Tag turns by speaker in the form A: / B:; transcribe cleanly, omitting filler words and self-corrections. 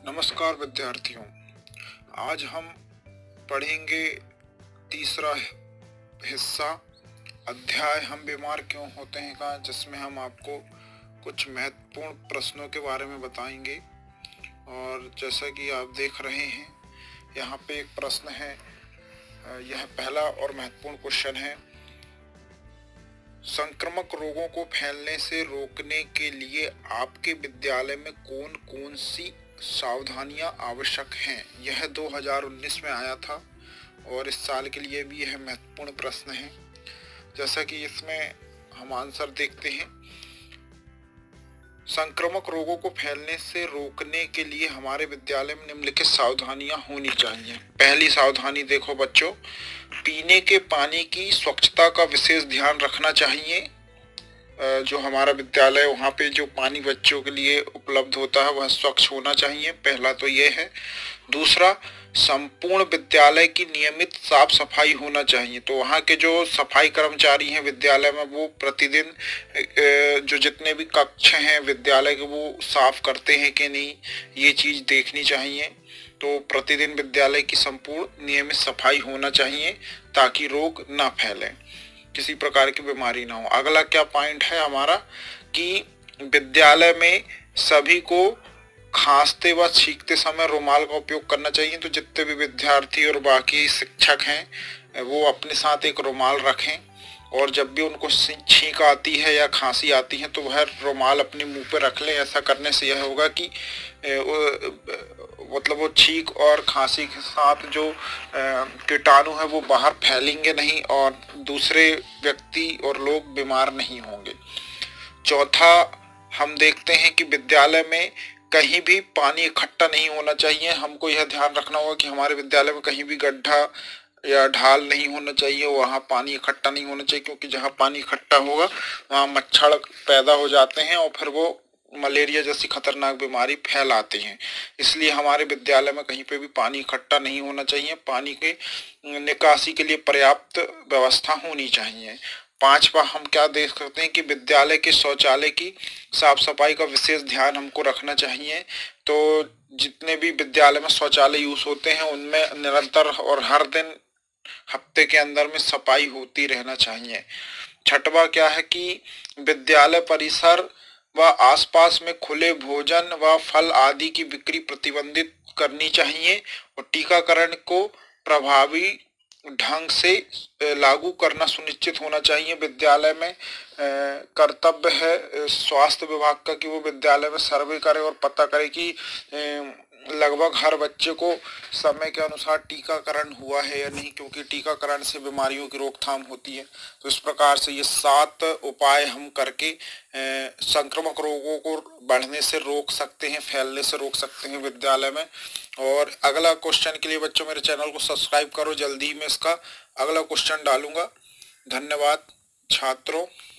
A: नमस्कार विद्यार्थियों। आज हम पढ़ेंगे तीसरा हिस्सा, अध्याय हम बीमार क्यों होते हैं का, जिसमें हम आपको कुछ महत्वपूर्ण प्रश्नों के बारे में बताएंगे। और जैसा कि आप देख रहे हैं यहाँ पे एक प्रश्न है, यह पहला और महत्वपूर्ण क्वेश्चन है। संक्रामक रोगों को फैलने से रोकने के लिए आपके विद्यालय में कौन कौन सी सावधानियां आवश्यक हैं? यह 2019 में आया था और इस साल के लिए भी यह महत्वपूर्ण प्रश्न है। जैसा कि इसमें हम आंसर देखते हैं, संक्रामक रोगों को फैलने से रोकने के लिए हमारे विद्यालय में निम्नलिखित सावधानियां होनी चाहिए। पहली सावधानी देखो बच्चों, पीने के पानी की स्वच्छता का विशेष ध्यान रखना चाहिए। जो हमारा विद्यालय, वहाँ पे जो पानी बच्चों के लिए उपलब्ध होता है वह स्वच्छ होना चाहिए। पहला तो ये है। दूसरा, संपूर्ण विद्यालय की नियमित साफ सफाई होना चाहिए। तो वहाँ के जो सफाई कर्मचारी हैं विद्यालय में, वो प्रतिदिन जो जितने भी कक्ष हैं विद्यालय के, वो साफ करते हैं कि नहीं, ये चीज़ देखनी चाहिए। तो प्रतिदिन विद्यालय की संपूर्ण नियमित सफाई होना चाहिए ताकि रोग ना फैले, किसी प्रकार की बीमारी ना हो। अगला क्या पॉइंट है हमारा कि विद्यालय में सभी को खांसते व छींकते समय रुमाल का उपयोग करना चाहिए। तो जितने भी विद्यार्थी और बाकी शिक्षक हैं वो अपने साथ एक रुमाल रखें, और जब भी उनको छींक आती है या खांसी आती है तो वह रुमाल अपने मुंह पे रख लें। ऐसा करने से यह होगा कि मतलब वो छींक और खांसी के साथ जो कीटाणु है वो बाहर फैलेंगे नहीं और दूसरे व्यक्ति और लोग बीमार नहीं होंगे। चौथा, हम देखते हैं कि विद्यालय में कहीं भी पानी इकट्ठा नहीं होना चाहिए। हमको यह ध्यान रखना होगा कि हमारे विद्यालय में कहीं भी गड्ढा या ढाल नहीं होना चाहिए, वहाँ पानी इकट्ठा नहीं होना चाहिए, क्योंकि जहाँ पानी इकट्ठा होगा वहाँ मच्छर पैदा हो जाते हैं और फिर वो मलेरिया जैसी खतरनाक बीमारी फैलाते हैं। इसलिए हमारे विद्यालय में कहीं पे भी पानी इकट्ठा नहीं होना चाहिए। पानी के निकासी के लिए पर्याप्त व्यवस्था होनी चाहिए। पांचवा, हम क्या देख सकते हैं कि विद्यालय के शौचालय की साफ सफाई का विशेष ध्यान हमको रखना चाहिए। तो जितने भी विद्यालय में शौचालय यूज होते हैं उनमें निरंतर और हर दिन हफ्ते के अंदर में सफाई होती रहना चाहिए। छठवा क्या है कि विद्यालय परिसर व आसपास में खुले भोजन व फल आदि की बिक्री प्रतिबंधित करनी चाहिए, और टीकाकरण को प्रभावी ढंग से लागू करना सुनिश्चित होना चाहिए। विद्यालय में कर्तव्य है स्वास्थ्य विभाग का कि वो विद्यालय में सर्वे करे और पता करे कि लगभग हर बच्चे को समय के अनुसार टीकाकरण हुआ है या नहीं, क्योंकि टीकाकरण से बीमारियों की रोकथाम होती है। तो इस प्रकार से ये 7 उपाय हम करके संक्रामक रोगों को बढ़ने से रोक सकते हैं, फैलने से रोक सकते हैं विद्यालय में। और अगला क्वेश्चन के लिए बच्चों मेरे चैनल को सब्सक्राइब करो, जल्दी ही मैं इसका अगला क्वेश्चन डालूंगा। धन्यवाद छात्रों।